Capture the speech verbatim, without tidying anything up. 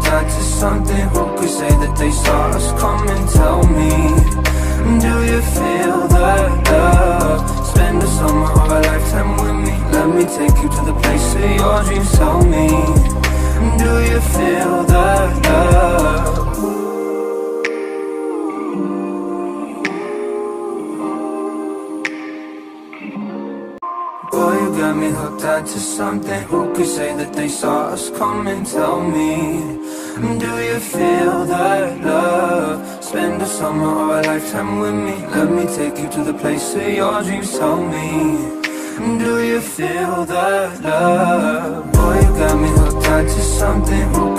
on to something? Who could say that they saw us coming? Tell me, do you feel the love? Spend the summer of a lifetime with me. Let me take you to the place of your dreams. Tell me, do you feel the love? Boy, you got me hooked onto something. Who could say that they saw us coming? Tell me, do you feel that love? Spend a summer or a lifetime with me. Let me take you to the place of your dreams. Tell me, do you feel that love? Boy, you got me hooked onto something. Who